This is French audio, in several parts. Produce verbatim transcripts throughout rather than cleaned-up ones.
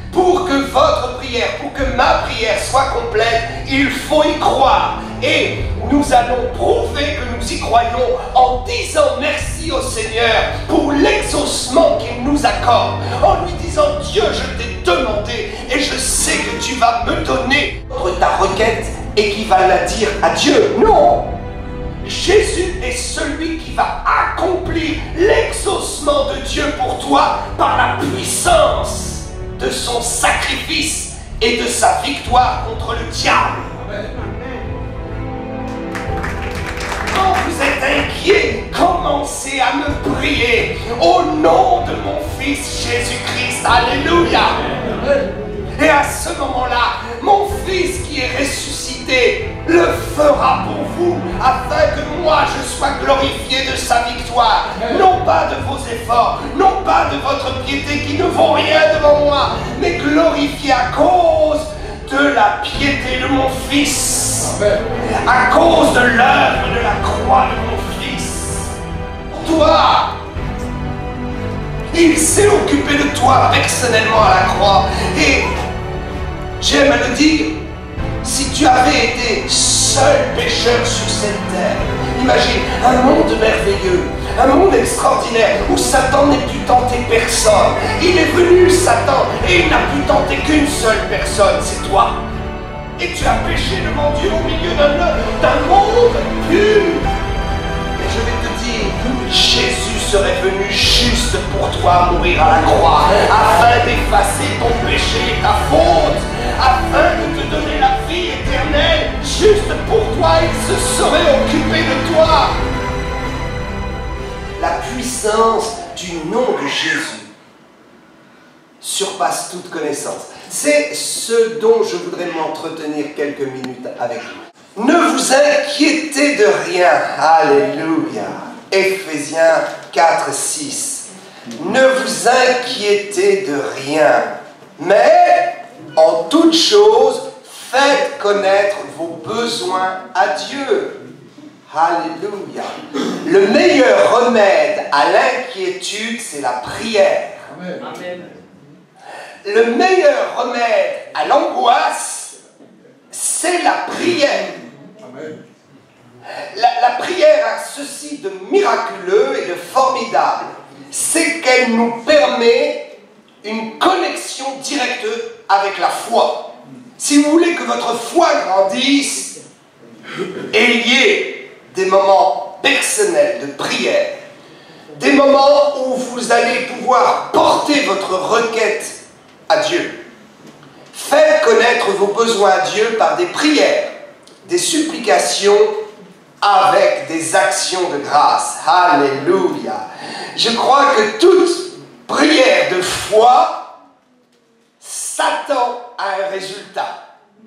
Pour que votre prière, pour que ma prière soit complète, il faut y croire. Et nous allons prouver que nous y croyons en disant merci au Seigneur pour l'exaucement qu'il nous accorde. En lui disant, Dieu, je t'ai demandé et je sais que tu vas me donner ta requête et qui va la dire à Dieu. Non! Jésus est celui qui va accomplir l'exaucement de Dieu pour toi par la puissance de son sacrifice et de sa victoire contre le diable. Quand vous êtes inquiet, commencez à me prier au nom de mon Fils Jésus-Christ. Alléluia. Et à ce moment-là, mon Fils qui est ressuscité le fera pour vous, afin que moi je sois glorifié de sa victoire. Non pas de vos efforts, non pas de votre piété qui ne vaut rien devant moi, mais glorifié à cause de la piété de mon Fils. Amen. À cause de l'œuvre de la croix de mon Fils. Toi, il s'est occupé de toi personnellement à la croix. Et j'aime à le dire, si tu avais été seul pécheur sur cette terre, imagine un monde merveilleux, un monde extraordinaire où Satan n'ait pu tenter personne. Il est venu, Satan, et il n'a pu tenter qu'une seule personne, c'est toi. Et tu as péché devant Dieu au milieu d'un monde pur. Et je vais te dire, Jésus serait venu juste pour toi mourir à la croix, afin d'effacer ton péché et ta faute, afin de te donner la vie éternelle. Juste pour toi, il se serait occupé de toi. La puissance du nom de Jésus surpasse toute connaissance. C'est ce dont je voudrais m'entretenir quelques minutes avec vous. Ne vous inquiétez de rien. Alléluia. Éphésiens quatre, six. Ne vous inquiétez de rien, mais en toute chose, faites connaître vos besoins à Dieu. Alléluia. Le meilleur remède à l'inquiétude, c'est la prière. Amen. Amen. Le meilleur remède à l'angoisse, c'est la prière. Amen. La, la prière a ceci de miraculeux et de formidable, c'est qu'elle nous permet une connexion directe avec la foi. Si vous voulez que votre foi grandisse, ayez des moments personnels de prière, des moments où vous allez pouvoir porter votre requête à Dieu. Faites connaître vos besoins à Dieu par des prières, des supplications avec des actions de grâce. Alléluia. Je crois que toute prière de foi s'attend à un résultat.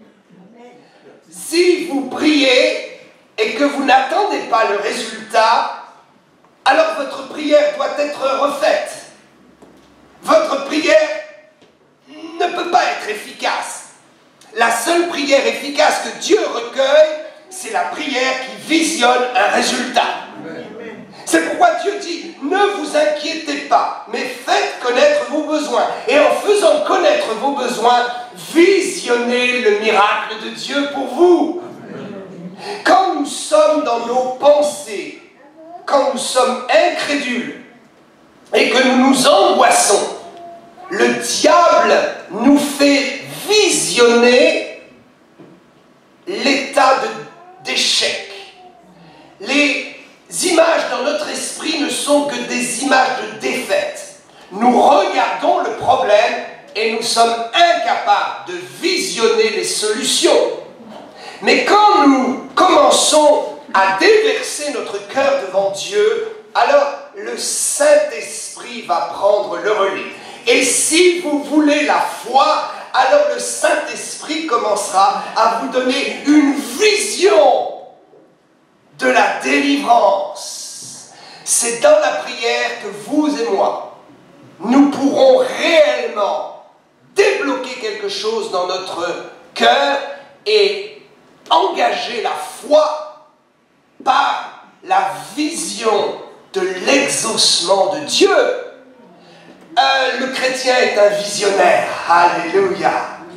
Si vous priez et que vous n'attendez pas le résultat, alors votre prière doit être refaite. Votre prière ne peut pas être efficace. La seule prière efficace que Dieu recueille, c'est la prière qui visionne un résultat. C'est pourquoi Dieu dit, ne vous inquiétez pas, mais faites connaître vos besoins. Et en faisant connaître vos besoins, visionnez le miracle de Dieu pour vous. Quand nous sommes dans nos pensées, quand nous sommes incrédules et que nous nous angoissons, le diable nous fait visionner l'état d'échec. Les images dans notre esprit ne sont que des images de défaite. Nous regardons le problème et nous sommes incapables de visionner les solutions. Mais quand nous commençons à déverser notre cœur devant Dieu, alors le Saint-Esprit va prendre le relais. Et si vous voulez la foi, alors le Saint-Esprit commencera à vous donner une vision de la délivrance. C'est dans la prière que vous et moi, nous pourrons réellement débloquer quelque chose dans notre cœur et engager la foi par la vision de l'exaucement de Dieu. Euh, euh, le chrétien est un visionnaire. Alléluia.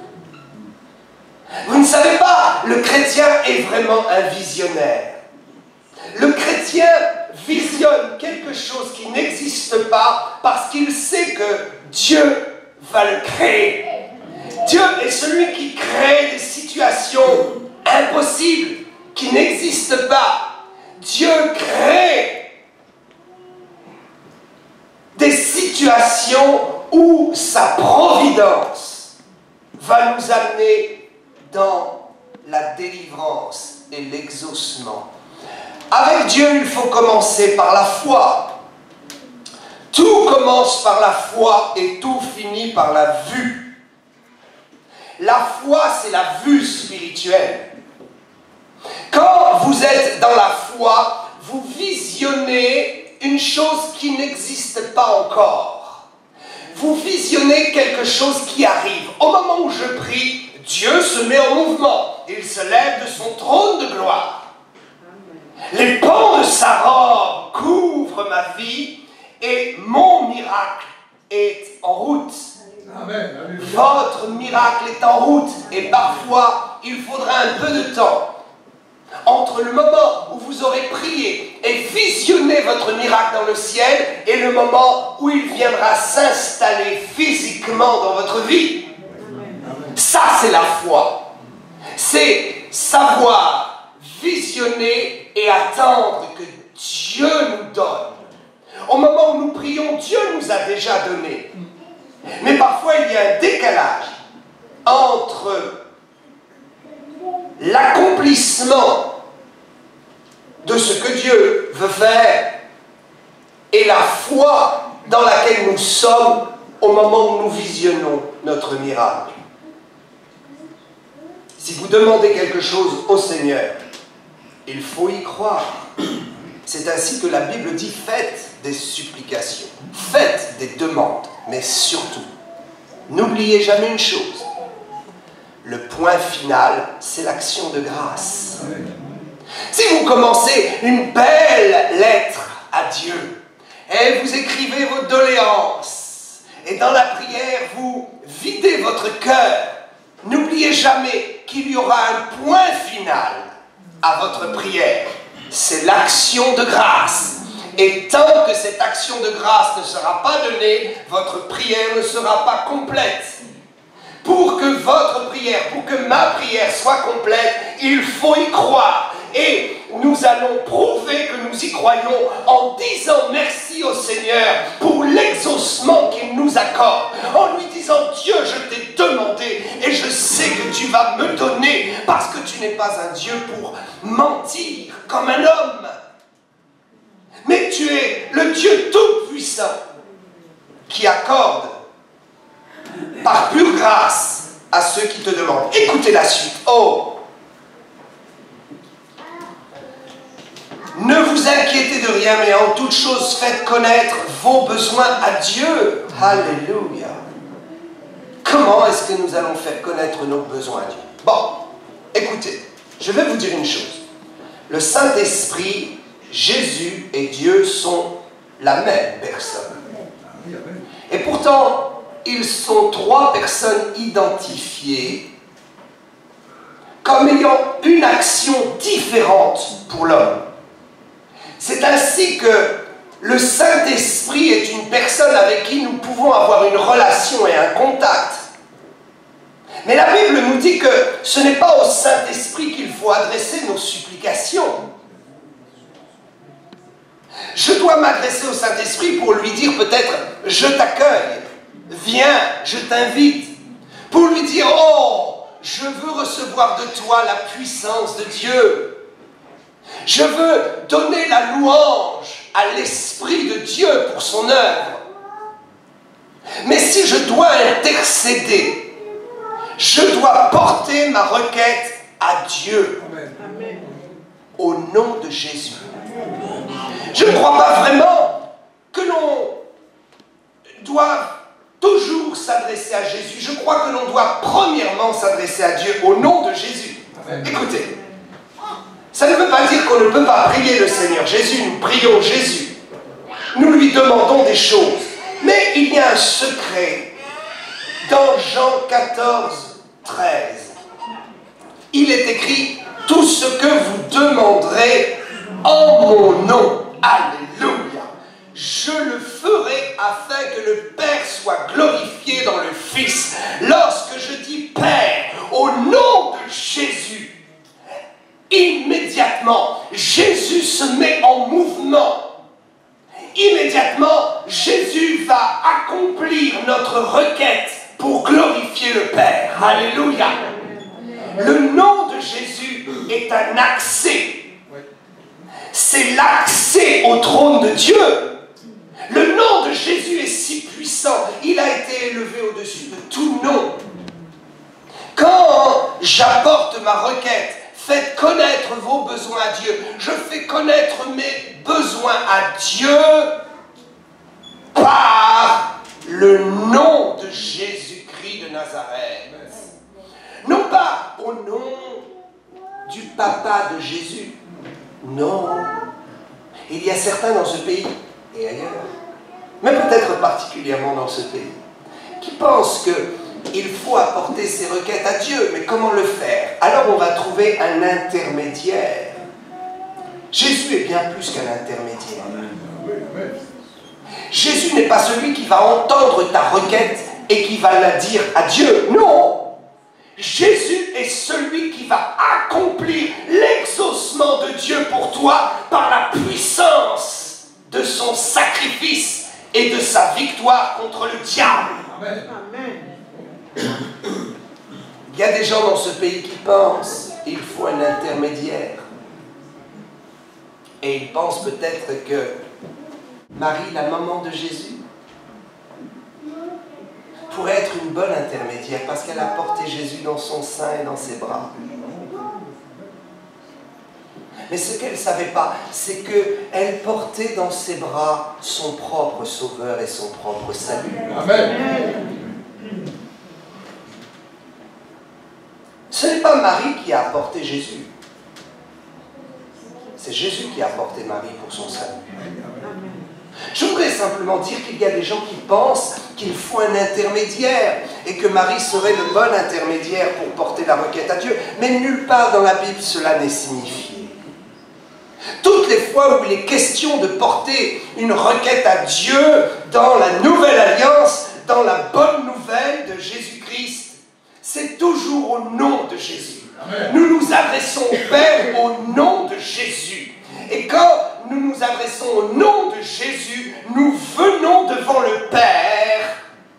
Vous ne savez pas, le chrétien est vraiment un visionnaire. Le chrétien visionne quelque chose qui n'existe pas parce qu'il sait que Dieu va le créer. Dieu est celui qui crée des situations impossibles, qui n'existent pas. Dieu crée des situations où sa providence va nous amener dans la délivrance et l'exaucement. Avec Dieu, il faut commencer par la foi. Tout commence par la foi et tout finit par la vue. La foi, c'est la vue spirituelle. Quand vous êtes dans la foi, vous visionnez une chose qui n'existe pas encore. Vous visionnez quelque chose qui arrive. Au moment où je prie, Dieu se met en mouvement. Il se lève de son trône de gloire. Les pans de sa robe couvrent ma vie et mon miracle est en route. Amen. Votre miracle est en route et parfois il faudra un peu de temps entre le moment où vous aurez prié et visionné votre miracle dans le ciel et le moment où il viendra s'installer physiquement dans votre vie. Ça, c'est la foi. C'est savoir visionner et attendre que Dieu nous donne. Au moment où nous prions, Dieu nous a déjà donné. Mais parfois, il y a un décalage entre l'accomplissement de ce que Dieu veut faire et la foi dans laquelle nous sommes au moment où nous visionnons notre miracle. Si vous demandez quelque chose au Seigneur, il faut y croire. C'est ainsi que la Bible dit, faites des supplications, faites des demandes, mais surtout, n'oubliez jamais une chose. Le point final, c'est l'action de grâce. Si vous commencez une belle lettre à Dieu, et vous écrivez vos doléances, et dans la prière, vous videz votre cœur, n'oubliez jamais qu'il y aura un point final à votre prière. C'est l'action de grâce. Et tant que cette action de grâce ne sera pas donnée, votre prière ne sera pas complète. Pour que votre prière, pour que ma prière soit complète, il faut y croire. Et nous allons prouver que nous y croyons en disant merci au Seigneur pour l'exaucement qu'il nous accorde. En lui disant, Dieu, je t'ai demandé et je sais que tu vas me donner parce que tu n'es pas un Dieu pour mentir comme un homme. Mais tu es le Dieu tout-puissant qui accorde par pure grâce à ceux qui te demandent. Écoutez la suite. Oh! Ne vous inquiétez de rien, mais en toute chose, faites connaître vos besoins à Dieu. Alléluia. Comment est-ce que nous allons faire connaître nos besoins à Dieu? Bon, écoutez, je vais vous dire une chose. Le Saint-Esprit, Jésus et Dieu sont la même personne. Et pourtant, ils sont trois personnes identifiées comme ayant une action différente pour l'homme. C'est ainsi que le Saint-Esprit est une personne avec qui nous pouvons avoir une relation et un contact. Mais la Bible nous dit que ce n'est pas au Saint-Esprit qu'il faut adresser nos supplications. Je dois m'adresser au Saint-Esprit pour lui dire peut-être « je t'accueille, viens, je t'invite ». Pour lui dire « oh, je veux recevoir de toi la puissance de Dieu ». Je veux donner la louange à l'Esprit de Dieu pour son œuvre. Mais si je dois intercéder, je dois porter ma requête à Dieu. Amen. Au nom de Jésus. Je ne crois pas vraiment que l'on doit toujours s'adresser à Jésus. Je crois que l'on doit premièrement s'adresser à Dieu au nom de Jésus. Amen. Écoutez. Ça ne veut pas dire qu'on ne peut pas prier le Seigneur Jésus. Nous prions Jésus. Nous lui demandons des choses. Mais il y a un secret dans Jean quatorze, treize. Il est écrit, tout ce que vous demanderez en mon nom. Alléluia. Je le ferai afin que le Père soit glorifié dans le Fils. Lorsque je dis Père, au nom de Jésus, immédiatement, Jésus se met en mouvement. Immédiatement, Jésus va accomplir notre requête pour glorifier le Père. Alléluia. Le nom de Jésus est un accès. C'est l'accès au trône de Dieu. Le nom de Jésus est si puissant. Il a été élevé au-dessus de tout nom. Quand j'apporte ma requête, faites connaître vos besoins à Dieu. Je fais connaître mes besoins à Dieu par le nom de Jésus-Christ de Nazareth. Non pas au nom du papa de Jésus. Non. Il y a certains dans ce pays et ailleurs, mais peut-être particulièrement dans ce pays, qui pensent qu'il faut apporter ses requêtes à Dieu. Mais comment le faire? Alors on va trouver un intermédiaire. Jésus est bien plus qu'un intermédiaire. Jésus n'est pas celui qui va entendre ta requête et qui va la dire à Dieu. Non! Jésus est celui qui va accomplir l'exaucement de Dieu pour toi par la puissance de son sacrifice et de sa victoire contre le diable. Amen. Il y a des gens dans ce pays qui pensent qu'il faut un intermédiaire. Et ils pensent peut-être que Marie, la maman de Jésus, pourrait être une bonne intermédiaire parce qu'elle a porté Jésus dans son sein et dans ses bras. Mais ce qu'elle ne savait pas, c'est qu'elle portait dans ses bras son propre sauveur et son propre salut. Amen. Ce n'est pas Marie qui a apporté Jésus. C'est Jésus qui a apporté Marie pour son salut. Je voudrais simplement dire qu'il y a des gens qui pensent qu'il faut un intermédiaire et que Marie serait le bon intermédiaire pour porter la requête à Dieu. Mais nulle part dans la Bible cela n'est signifié. Toutes les fois où il est question de porter une requête à Dieu dans la nouvelle alliance, dans la bonne nouvelle de Jésus-Christ, c'est toujours au nom de Jésus. Amen. Nous nous adressons au Père au nom de Jésus. Et quand nous nous adressons au nom de Jésus, nous venons devant le Père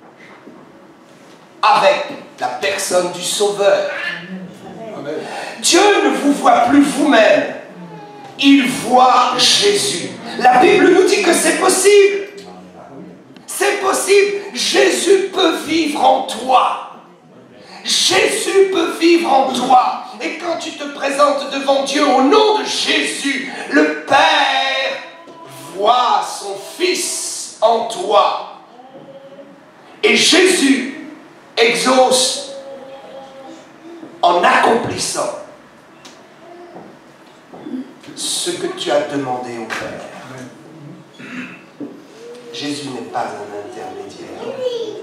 avec la personne du Sauveur. Amen. Dieu ne vous voit plus vous-même. Il voit Jésus. La Bible nous dit que c'est possible. C'est possible. Jésus peut vivre en toi. Jésus peut vivre en toi. Et quand tu te présentes devant Dieu au nom de Jésus, le Père voit son Fils en toi. Et Jésus exauce en accomplissant ce que tu as demandé au Père. Jésus n'est pas un intermédiaire.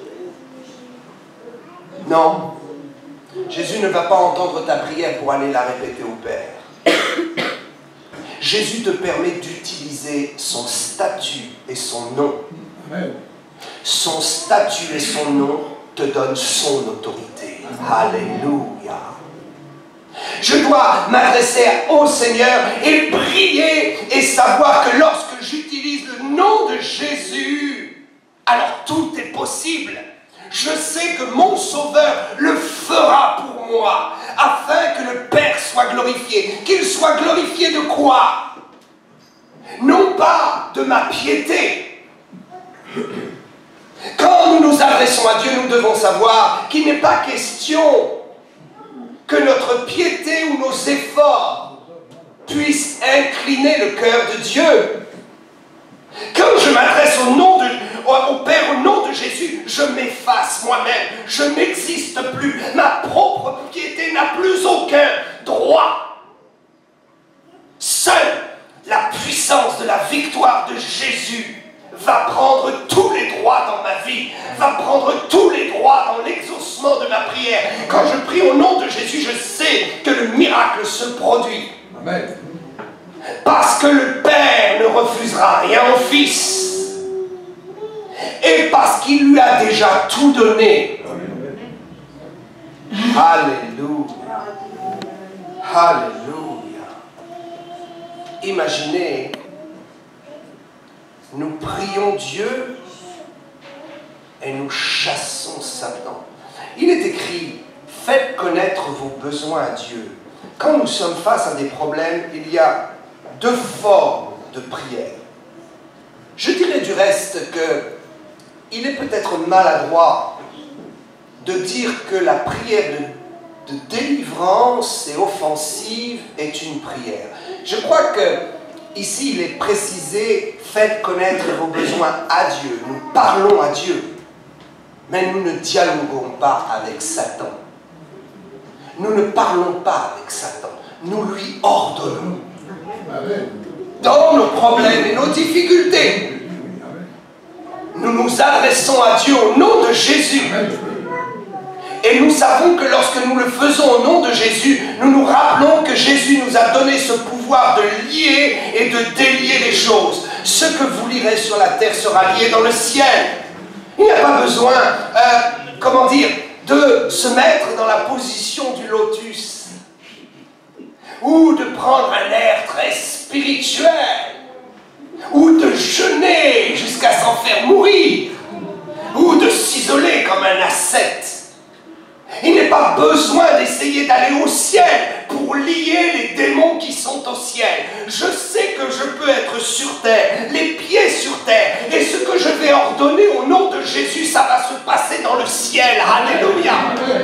Non. Jésus ne va pas entendre ta prière pour aller la répéter au Père. Jésus te permet d'utiliser son statut et son nom. Son statut et son nom te donnent son autorité. Alléluia. Je dois m'adresser au Seigneur et prier et savoir que lorsque j'utilise le nom de Jésus, alors tout est possible. Je sais que mon Sauveur le fera pour moi, afin que le Père soit glorifié. Qu'il soit glorifié de quoi? Non pas de ma piété. Quand nous nous adressons à Dieu, nous devons savoir qu'il n'est pas question que notre piété ou nos efforts puissent incliner le cœur de Dieu. Quand je m'adresse au nom de, au Père, au nom de Jésus, je m'efface moi-même. Je n'existe plus. Ma propre piété n'a plus aucun droit. Seule la puissance de la victoire de Jésus va prendre tous les droits dans ma vie, va prendre tous les droits dans l'exaucement de ma prière. Quand je prie au nom de Jésus, je sais que le miracle se produit. Amen. Parce que le Père ne refusera rien au Fils. Et parce qu'il lui a déjà tout donné. Alléluia. Alléluia. Imaginez, nous prions Dieu et nous chassons Satan. Il est écrit, faites connaître vos besoins à Dieu. Quand nous sommes face à des problèmes, il y a deux formes de prière. Je dirais du reste que il est peut-être maladroit de dire que la prière de, de délivrance et offensive est une prière. Je crois que ici il est précisé, faites connaître vos besoins à Dieu. Nous parlons à Dieu, mais nous ne dialoguons pas avec Satan. Nous ne parlons pas avec Satan, nous lui ordonnons. Dans nos problèmes et nos difficultés, nous nous adressons à Dieu au nom de Jésus. Et nous savons que lorsque nous le faisons au nom de Jésus, nous nous rappelons que Jésus nous a donné ce pouvoir de lier et de délier les choses. Ce que vous lirez sur la terre sera lié dans le ciel. Il n'y a pas besoin, euh, comment dire, de se mettre dans la position du lotus ou de prendre un air très spirituel ou de jeûner jusqu'à s'en faire mourir ou de s'isoler comme un ascète. Il n'est pas besoin d'essayer d'aller au ciel pour lier les démons qui sont au ciel. Je sais que je peux être sur terre, les pieds sur terre, et ce que je vais ordonner au nom de Jésus, ça va se passer dans le ciel. Alléluia.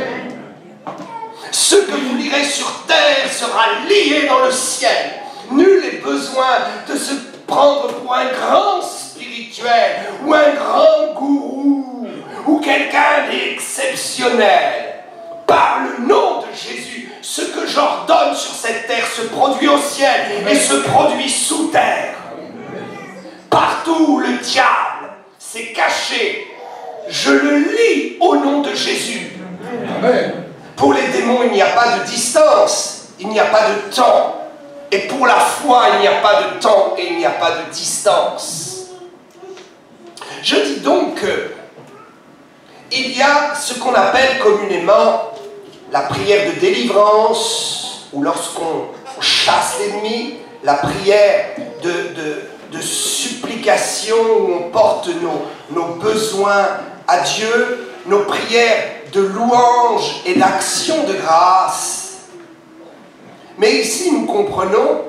Ce que vous lirez sur terre sera lié dans le ciel. Nul n'est besoin de se prendre pour un grand spirituel ou un grand gourou ou quelqu'un d'exceptionnel. Par le nom de Jésus, ce que j'ordonne sur cette terre se produit au ciel et se produit sous terre. Partout où le diable s'est caché, je le lis au nom de Jésus. Amen. Pour les démons, il n'y a pas de distance, il n'y a pas de temps. Et pour la foi, il n'y a pas de temps et il n'y a pas de distance. Je dis donc que il y a ce qu'on appelle communément la prière de délivrance, ou lorsqu'on chasse l'ennemi, la prière de, de, de supplication, où on porte nos, nos besoins à Dieu, nos prières de louange et d'action de grâce. Mais ici, nous comprenons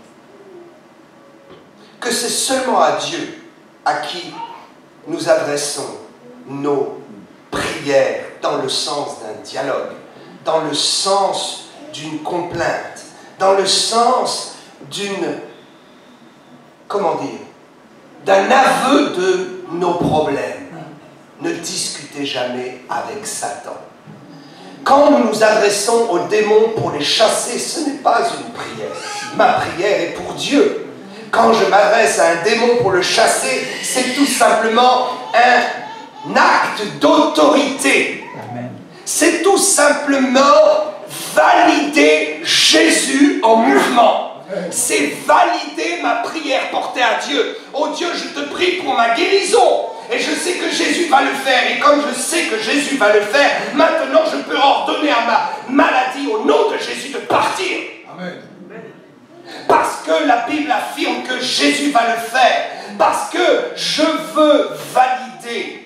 que c'est seulement à Dieu à qui nous adressons nos prières dans le sens d'un dialogue, dans le sens d'une complainte, dans le sens d'une, comment dire, d'un aveu de nos problèmes. Ne discutez jamais avec Satan. Quand nous nous adressons aux démons pour les chasser, ce n'est pas une prière. Ma prière est pour Dieu. Quand je m'adresse à un démon pour le chasser, c'est tout simplement un acte d'autorité. C'est tout simplement valider Jésus en mouvement. C'est valider ma prière portée à Dieu. Oh Dieu, je te prie pour ma guérison. Et je sais que Jésus va le faire. Et comme je sais que Jésus va le faire, maintenant je peux ordonner à ma maladie au nom de Jésus de partir. Amen. Parce que la Bible affirme que Jésus va le faire. Parce que je veux valider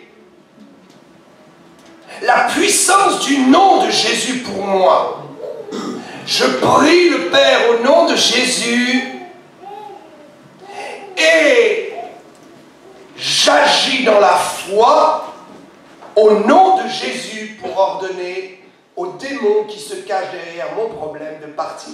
la puissance du nom de Jésus pour moi. Je prie le Père au nom de Jésus et j'agis dans la foi au nom de Jésus pour ordonner aux démons qui se cachent derrière mon problème de partir.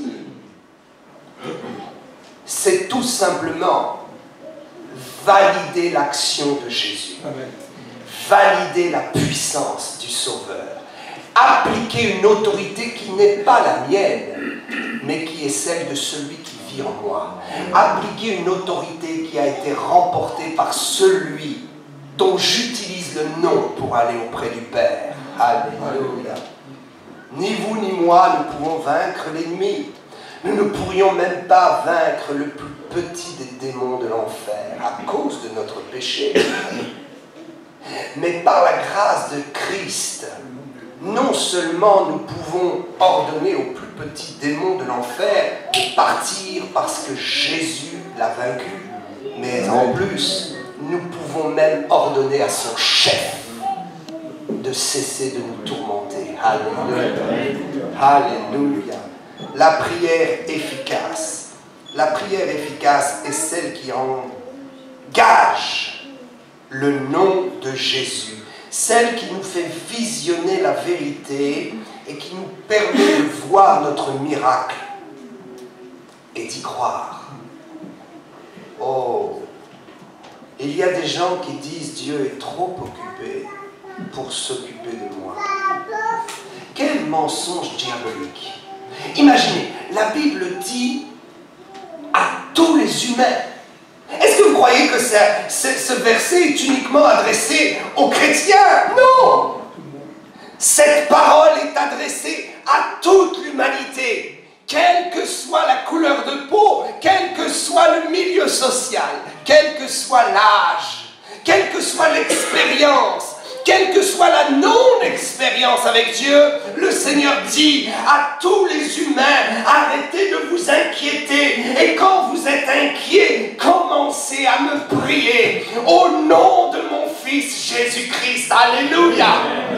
C'est tout simplement valider l'action de Jésus. Amen. Valider la puissance du Sauveur. Appliquer une autorité qui n'est pas la mienne, mais qui est celle de celui qui agir en moi. Appliquer une autorité qui a été remportée par celui dont j'utilise le nom pour aller auprès du Père. Alléluia. Ni vous ni moi ne pouvons vaincre l'ennemi. Nous ne pourrions même pas vaincre le plus petit des démons de l'enfer à cause de notre péché. Mais par la grâce de Christ, non seulement nous pouvons ordonner au plus petit démon de l'enfer de partir parce que Jésus l'a vaincu, mais en plus, nous pouvons même ordonner à son chef de cesser de nous tourmenter. Alléluia. Alléluia. La prière efficace. La prière efficace est celle qui engage le nom de Jésus. Celle qui nous fait visionner la vérité et qui nous permet de voir notre miracle et d'y croire. Oh, il y a des gens qui disent Dieu est trop occupé pour s'occuper de moi. Quel mensonge diabolique! Imaginez, la Bible dit à tous les humains. Est-ce que vous croyez que ça, ce, ce verset est uniquement adressé aux chrétiens? Non! Cette parole est adressée à toute l'humanité, quelle que soit la couleur de peau, quel que soit le milieu social, quel que soit l'âge, quelle que soit l'expérience, quelle que soit la non-expérience avec Dieu, le Seigneur dit à tous les humains, arrêtez de vous inquiéter. Et quand vous êtes inquiets, commencez à me prier au nom de mon Fils Jésus-Christ. Alléluia.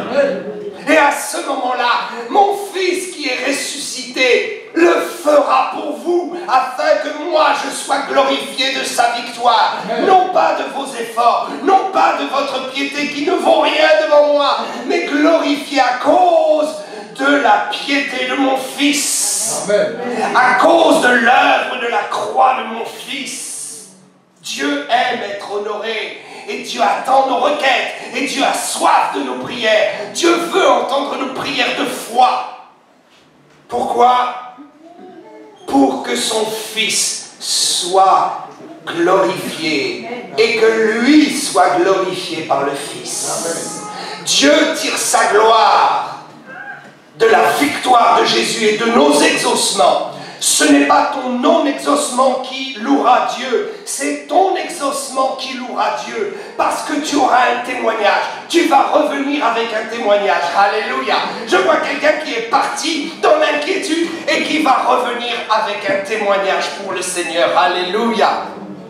Et à ce moment-là, mon Fils qui est ressuscité le fera pour vous, afin que moi je sois glorifié de sa victoire. Non pas de vos efforts, non pas de votre piété qui ne vaut rien devant moi, mais glorifié à cause de la piété de mon Fils. Amen. À cause de l'œuvre de la croix de mon Fils. Dieu aime être honoré. Et Dieu attend nos requêtes. Et Dieu a soif de nos prières. Dieu veut entendre nos prières de foi. Pourquoi? Pour que son Fils soit glorifié. Et que lui soit glorifié par le Fils. Dieu tire sa gloire de la victoire de Jésus et de nos exaucements. Ce n'est pas ton non-exaucement qui louera Dieu, c'est ton exaucement qui louera Dieu, parce que tu auras un témoignage, tu vas revenir avec un témoignage. Alléluia. Je vois quelqu'un qui est parti dans l'inquiétude et qui va revenir avec un témoignage pour le Seigneur. Alléluia.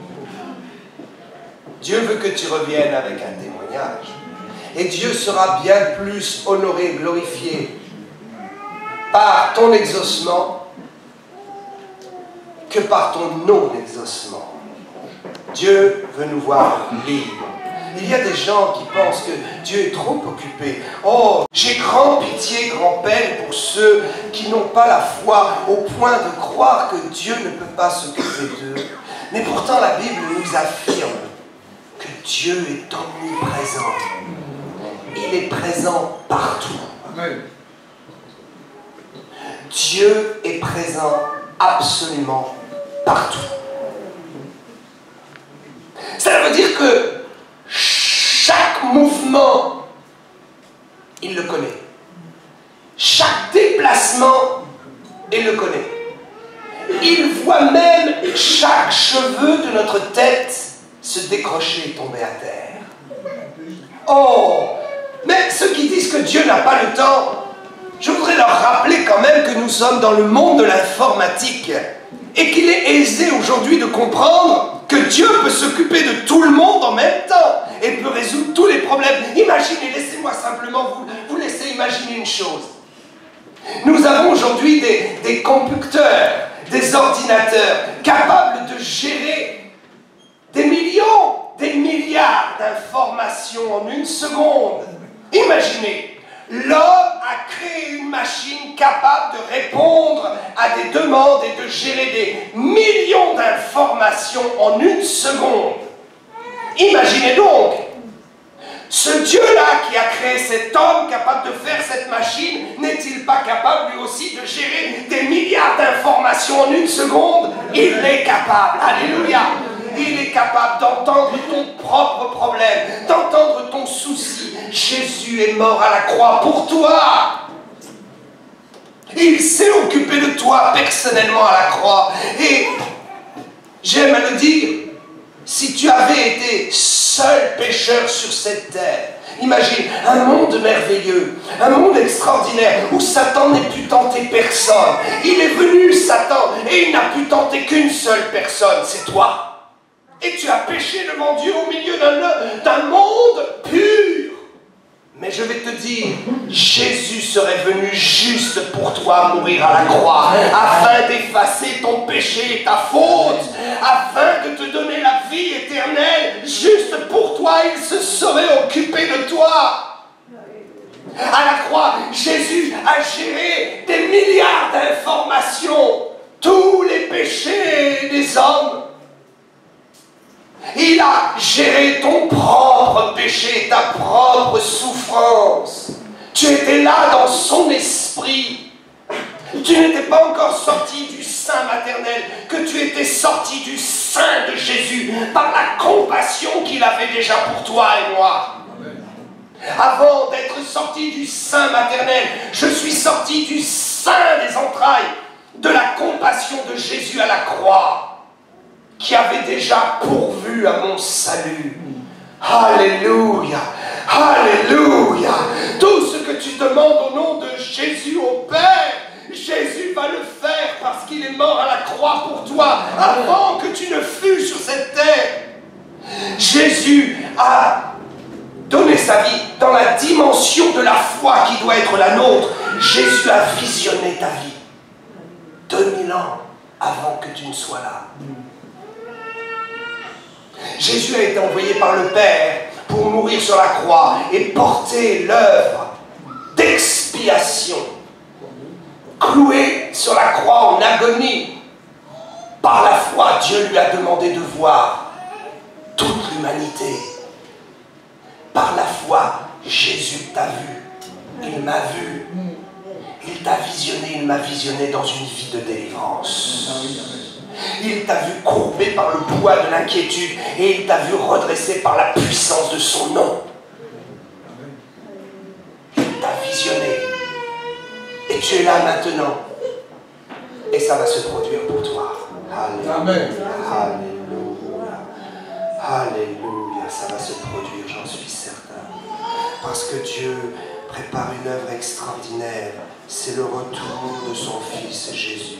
Dieu veut que tu reviennes avec un témoignage. Et Dieu sera bien plus honoré et glorifié par ton exaucement que par ton non-exaucement. Dieu veut nous voir libres. Il y a des gens qui pensent que Dieu est trop occupé. Oh, j'ai grand pitié, grand peine pour ceux qui n'ont pas la foi au point de croire que Dieu ne peut pas s'occuper d'eux. Mais pourtant la Bible nous affirme que Dieu est omniprésent. Il est présent partout. Amen. Dieu est présent absolument partout. Ça veut dire que chaque mouvement, il le connaît. Chaque déplacement, il le connaît. Il voit même chaque cheveu de notre tête se décrocher et tomber à terre. Oh! Mais ceux qui disent que Dieu n'a pas le temps, je voudrais leur rappeler quand même que nous sommes dans le monde de l'informatique et qu'il est aisé aujourd'hui de comprendre que Dieu peut s'occuper de tout le monde en même temps et peut résoudre tous les problèmes. Imaginez, laissez-moi simplement vous, vous laisser imaginer une chose. Nous avons aujourd'hui des, des computers, des ordinateurs capables de gérer des millions, des milliards d'informations en une seconde. Imaginez, l'homme a créé une machine capable de répondre à des demandes et de gérer des millions d'informations en une seconde. Imaginez donc Ce Dieu-là qui a créé cet homme capable de faire cette machine, n'est-il pas capable lui aussi de gérer des milliards d'informations en une seconde? Il est capable. Alléluia. Il est capable d'entendre ton propre problème, d'entendre ton souci. Jésus est mort à la croix pour toi. Il s'est occupé de toi personnellement à la croix. Et j'aime à le dire, si tu avais été seul pécheur sur cette terre, imagine un monde merveilleux, un monde extraordinaire où Satan n'ait pu tenter personne. Il est venu, Satan, et il n'a pu tenter qu'une seule personne, c'est toi. Et tu as péché devant Dieu au milieu d'un monde pur. Mais je vais te dire, Jésus serait venu juste pour toi mourir à la croix, afin d'effacer ton péché et ta faute, afin de te donner la vie éternelle. Juste pour toi, il se serait occupé de toi. À la croix, Jésus a géré des milliards d'informations, tous les péchés des hommes. Il a géré ton propre péché, ta propre souffrance. Tu étais là dans son esprit. Tu n'étais pas encore sorti du sein maternel, que tu étais sorti du sein de Jésus par la compassion qu'il avait déjà pour toi et moi. Avant d'être sorti du sein maternel, je suis sorti du sein des entrailles de la compassion de Jésus à la croix, qui avait déjà pourvu à mon salut. Alléluia, alléluia. Tout ce que tu demandes au nom de Jésus au Père, Jésus va le faire parce qu'il est mort à la croix pour toi avant que tu ne fus sur cette terre. Jésus a donné sa vie dans la dimension de la foi qui doit être la nôtre. Jésus a visionné ta vie deux mille ans avant que tu ne sois là. Jésus a été envoyé par le Père pour mourir sur la croix et porter l'œuvre d'expiation. Cloué sur la croix en agonie, par la foi, Dieu lui a demandé de voir toute l'humanité. Par la foi, Jésus t'a vu, il m'a vu, il t'a visionné, il m'a visionné dans une vie de délivrance. Il t'a vu courbé par le poids de l'inquiétude et il t'a vu redressé par la puissance de son nom. Il t'a visionné. Et tu es là maintenant. Et ça va se produire pour toi. Alléluia. Amen. Alléluia. Alléluia. Ça va se produire, j'en suis certain. Parce que Dieu prépare une œuvre extraordinaire. C'est le retour de son Fils Jésus.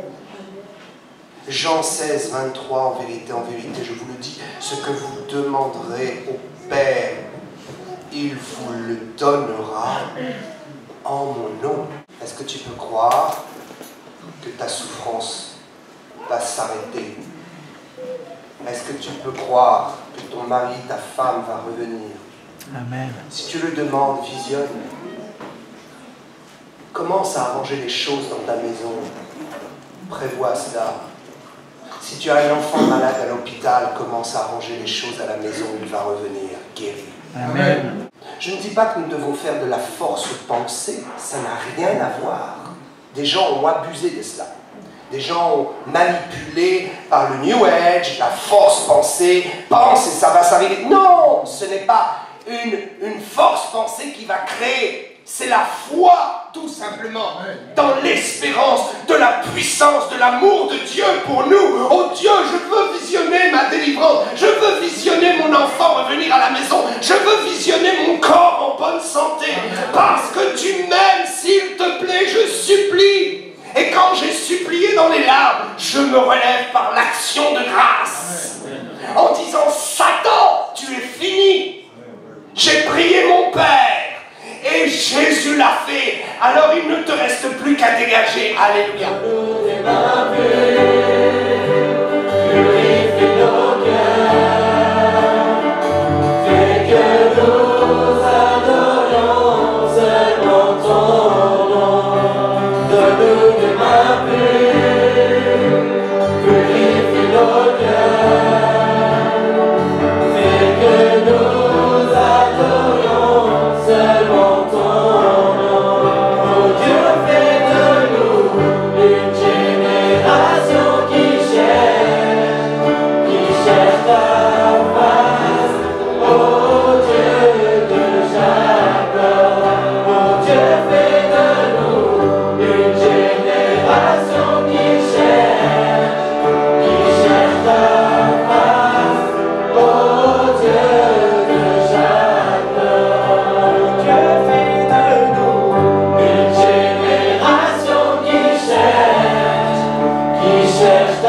Jean seize, vingt-trois, en vérité, en vérité, je vous le dis, ce que vous demanderez au Père, il vous le donnera en mon nom. Est-ce que tu peux croire que ta souffrance va s'arrêter? Est-ce que tu peux croire que ton mari, ta femme va revenir? Amen. Si tu le demandes, visionne. Commence à arranger les choses dans ta maison. Prévois cela. Si tu as un enfant malade à l'hôpital, commence à arranger les choses à la maison, il va revenir guéri. Amen. Je ne dis pas que nous devons faire de la force pensée, ça n'a rien à voir. Des gens ont abusé de cela. Des gens ont manipulé par le New Age, la force pensée, pense et ça va s'arriver. Non, ce n'est pas une, une force pensée qui va créer. C'est la foi, tout simplement, dans l'espérance de la puissance, de l'amour de Dieu pour nous. Oh Dieu, je veux visionner ma délivrance. Je veux visionner mon enfant revenir à la maison. Je veux visionner mon corps en bonne santé. Parce que tu m'aimes, s'il te plaît, je supplie. Et quand j'ai supplié dans les larmes, je me relève par l'action de grâce. En disant, Satan, tu es fini. J'ai prié mon Père. Et Jésus l'a fait. Alors il ne te reste plus qu'à dégager. Alléluia. Fais que nous adorons. qui cherchent